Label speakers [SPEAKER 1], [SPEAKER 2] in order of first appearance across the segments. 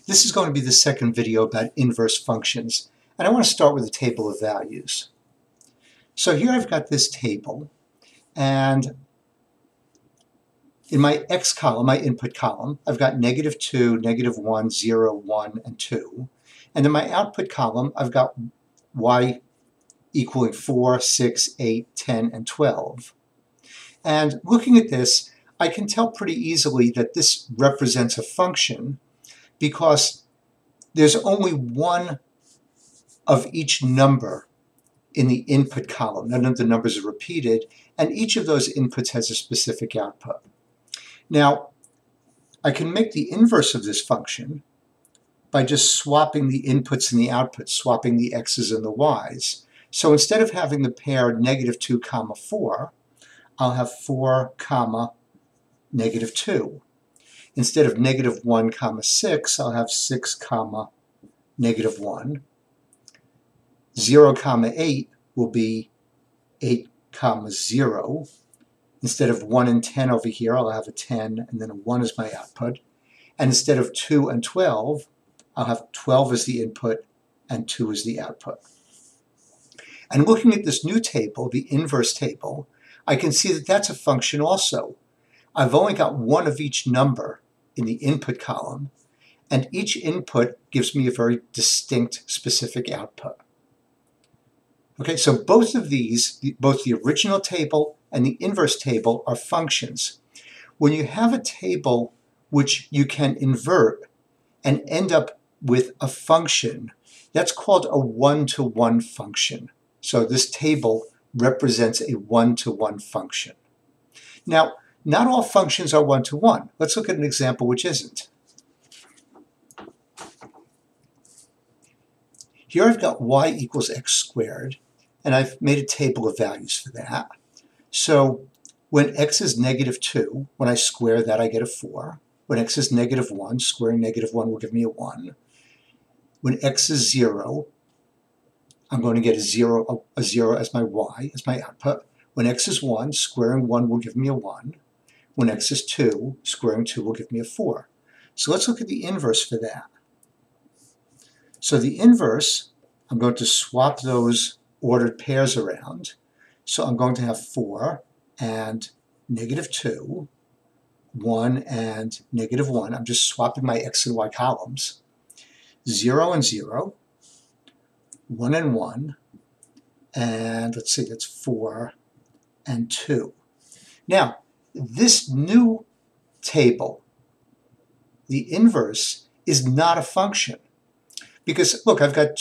[SPEAKER 1] This is going to be the second video about inverse functions, and I want to start with a table of values. So here I've got this table, and in my x column, my input column, I've got -2, -1, 0, 1, and 2. And in my output column, I've got y equaling 4, 6, 8, 10, and 12. And looking at this, I can tell pretty easily that this represents a function because there's only one of each number in the input column. None of the numbers are repeated, and each of those inputs has a specific output. Now, I can make the inverse of this function by just swapping the inputs and the outputs, swapping the x's and the y's. So instead of having the pair -2, 4, I'll have 4, -2. Instead of -1, 6, I'll have 6, -1. 0, 8 will be 8, 0. Instead of 1 and 10 over here, I'll have a 10 and then a 1 as my output. And instead of 2 and 12, I'll have 12 as the input and 2 as the output. And looking at this new table, the inverse table, I can see that that's a function also. I've only got one of each number in the input column, and each input gives me a very distinct specific output. Okay, so both of these, both the original table and the inverse table, are functions. When you have a table which you can invert and end up with a function, that's called a one-to-one function. So this table represents a one-to-one function. Now, not all functions are one-to-one. Let's look at an example which isn't. Here I've got y equals x squared, and I've made a table of values for that. So when x is -2, when I square that I get a 4. When x is -1, squaring -1 will give me a 1. When x is 0, I'm going to get a 0 as my y, as my output. When x is 1, squaring 1 will give me a 1. When x is 2, squaring 2 will give me a 4. So let's look at the inverse for that. So the inverse, I'm going to swap those ordered pairs around. So I'm going to have 4 and -2, 1 and -1. I'm just swapping my x and y columns. 0 and 0, 1 and 1, and let's see, that's 4 and 2. Now, this new table, the inverse, is not a function. Because look, I've got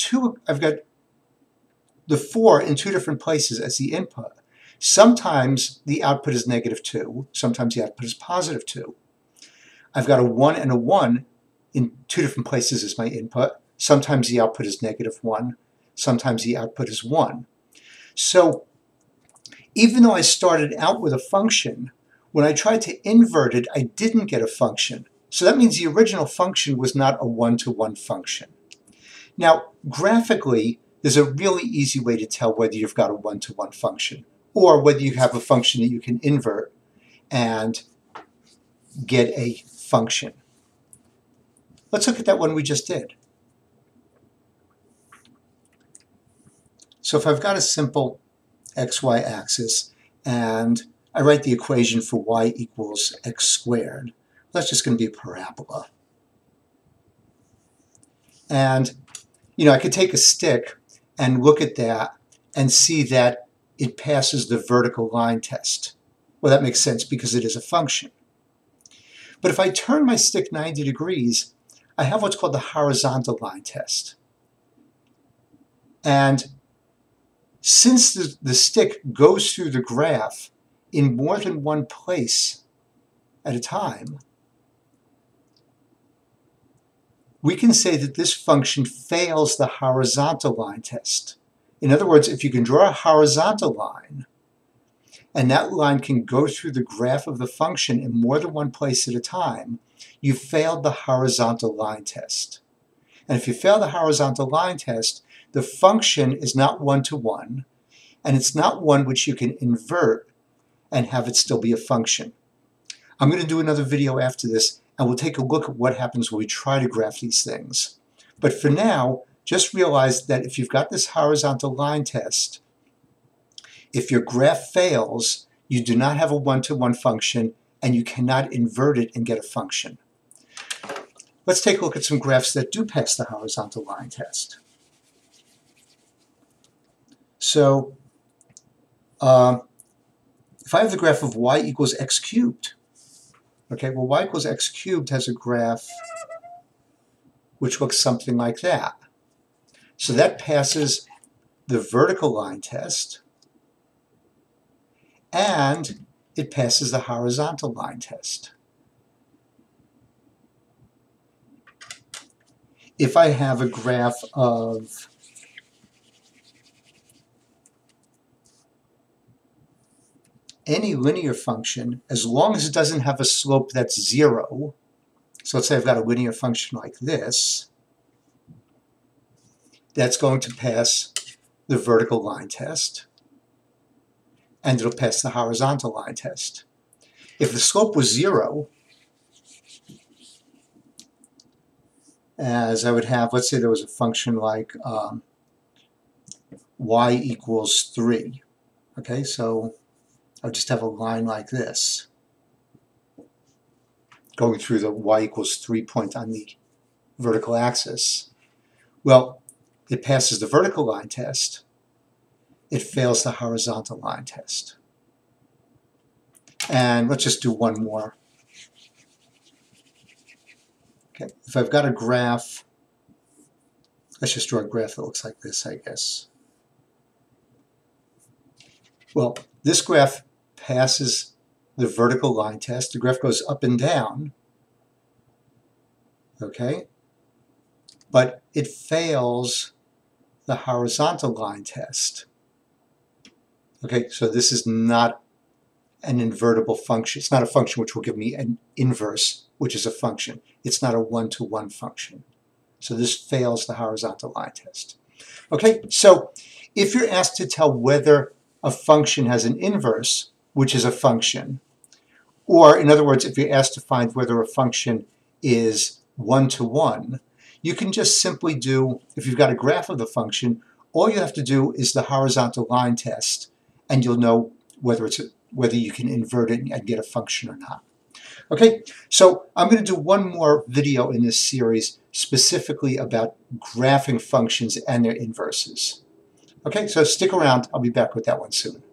[SPEAKER 1] the 4 in two different places as the input. Sometimes the output is -2, sometimes the output is +2. I've got a 1 and a 1 in two different places as my input. Sometimes the output is -1, sometimes the output is 1. So even though I started out with a function, when I tried to invert it, I didn't get a function. So that means the original function was not a one-to-one function. Now, graphically, there's a really easy way to tell whether you've got a one-to-one function or whether you have a function that you can invert and get a function. Let's look at that one we just did. So if I've got a simple xy axis and I write the equation for y equals x squared, that's just going to be a parabola. And I could take a stick and look at that and see that it passes the vertical line test. Well, that makes sense because it is a function. But if I turn my stick 90 degrees, I have what's called the horizontal line test. And since the stick goes through the graph in more than one place at a time, we can say that this function fails the horizontal line test. In other words, if you can draw a horizontal line, and that line can go through the graph of the function in more than one place at a time, you failed the horizontal line test. And if you fail the horizontal line test, the function is not one-to-one, and it's not one which you can invert and have it still be a function. I'm going to do another video after this and we'll take a look at what happens when we try to graph these things. But for now, just realize that if you've got this horizontal line test, if your graph fails, you do not have a one-to-one function, and you cannot invert it and get a function. Let's take a look at some graphs that do pass the horizontal line test. So, if I have the graph of y equals x cubed, okay, well, y equals x cubed has a graph which looks something like that. So that passes the vertical line test, and it passes the horizontal line test. If I have a graph of any linear function, as long as it doesn't have a slope that's 0, so let's say I've got a linear function like this, that's going to pass the vertical line test, and it'll pass the horizontal line test. If the slope was 0, as I would have, let's say there was a function like y equals 3. Okay, so I would just have a line like this, going through the y equals 3 point on the vertical axis. Well, it passes the vertical line test, it fails the horizontal line test. And let's just do one more. Okay, if I've got a graph, let's just draw a graph that looks like this, I guess. Well, this graph passes the vertical line test. The graph goes up and down, okay? But it fails the horizontal line test. Okay, so this is not an invertible function. It's not a function which will give me an inverse, which is a function. It's not a one-to-one function. So this fails the horizontal line test. Okay, so if you're asked to tell whether a function has an inverse, which is a function, or in other words, if you're asked to find whether a function is one-to-one, you can just simply do, if you've got a graph of the function, all you have to do is the horizontal line test, and you'll know whether you can invert it and get a function or not. Okay, so I'm going to do one more video in this series specifically about graphing functions and their inverses. Okay, so stick around. I'll be back with that one soon.